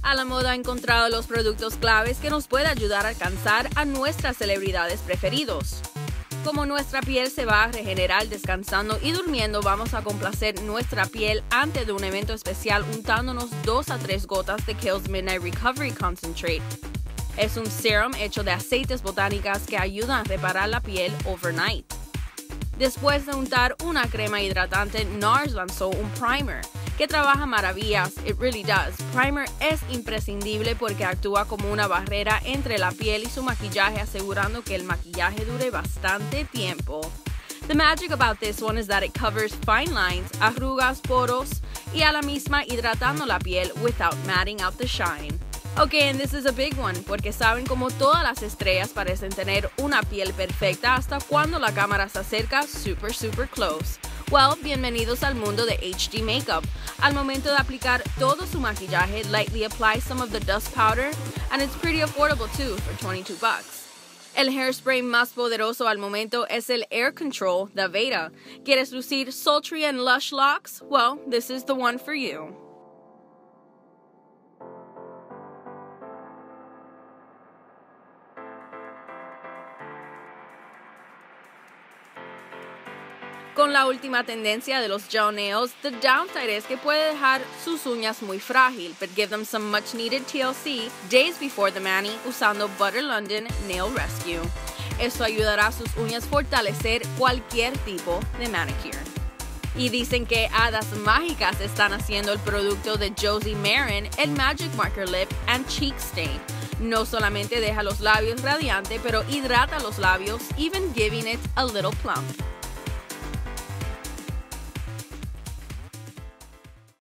A la Moda ha encontrado los productos claves que nos pueden ayudar a alcanzar a nuestras celebridades preferidos. Como nuestra piel se va a regenerar descansando y durmiendo, vamos a complacer nuestra piel antes de un evento especial untándonos 2 a 3 gotas de Kiehl's Midnight Recovery Concentrate. Es un serum hecho de aceites botánicos que ayudan a reparar la piel overnight. Después de untar una crema hidratante, NARS lanzó un primer que trabaja maravillas. It really does. Primer es imprescindible porque actúa como una barrera entre la piel y su maquillaje, asegurando que el maquillaje dure bastante tiempo. The magic about this one is that it covers fine lines, arrugas, poros y a la misma hidratando la piel without matting out the shine. Okay, and this is a big one, porque saben como todas las estrellas parecen tener una piel perfecta hasta cuando la cámara se acerca super close. Well, bienvenidos al mundo de HD Makeup. Al momento de aplicar todo su maquillaje, lightly apply some of the dust powder, and it's pretty affordable too, for $22 bucks. El hairspray más poderoso al momento es el Air Control de Aveda. ¿Quieres lucir sultry and lush locks? Well, this is the one for you. Con la última tendencia de los gel nails, the downside es que puede dejar sus uñas muy frágil, but give them some much needed TLC days before the mani usando Butter London Nail Rescue. Esto ayudará a sus uñas a fortalecer cualquier tipo de manicure. Y dicen que hadas mágicas están haciendo el producto de Josie Maran, el Magic Marker Lip and Cheek Stain. No solamente deja los labios radiantes, pero hidrata los labios, even giving it a little plump.